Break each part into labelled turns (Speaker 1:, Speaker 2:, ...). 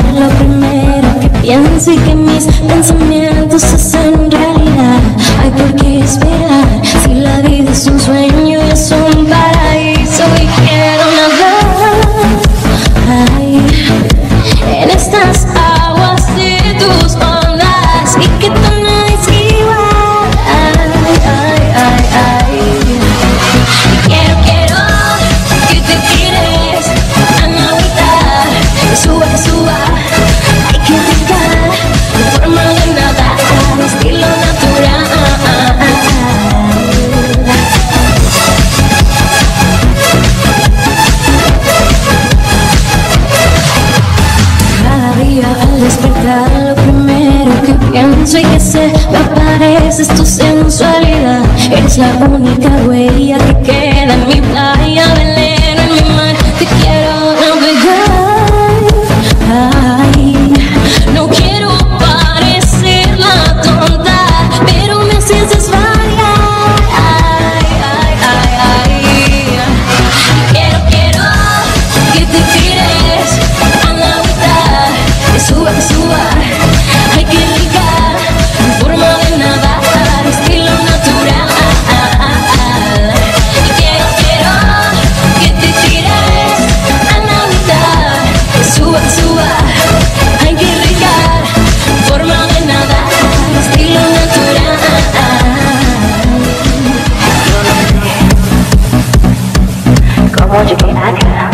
Speaker 1: lo primero que pienso y que mis pensamientos hacen realidad. Ay, ¿por qué esperar? Si la vida es un sueño y es un paraíso y quiero nadar. Ay, en estas aguas de tus ondas y que tú no es igual. Ay, ay, ay, ay. Quiero que te tires a navegar, que suba, hay que brincar, de forma de nadar, estilo natural. Cada día al despertar lo primero que pienso y que sé me aparece es tu sensualidad. Eres la única huella que queda en mi playa, velero en mi mar. Te quiero navegar. Ay, no quiero parecer la tonta, pero me haces desvariar. Ay, ay, ay, ay. Quiero que te tires a navegar, que suba, hay que brincar, en forma de nadar, estilo natural. Quiero que te tires a navegar, que suba, hay que brincar, en forma de nadar, estilo natural.
Speaker 2: ¿Cómo llegué acá?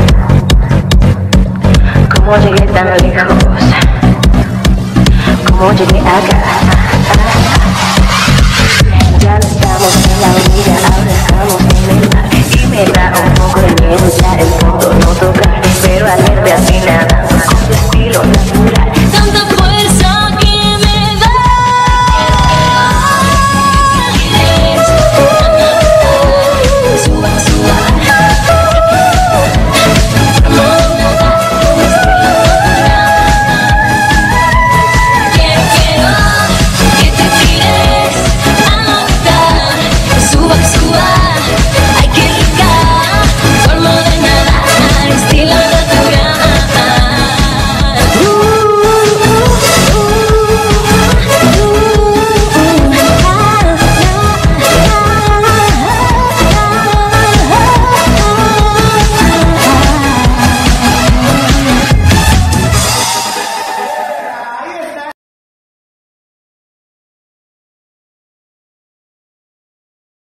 Speaker 2: ¿Cómo llegué tan lejos? ¿Cómo llegué acá?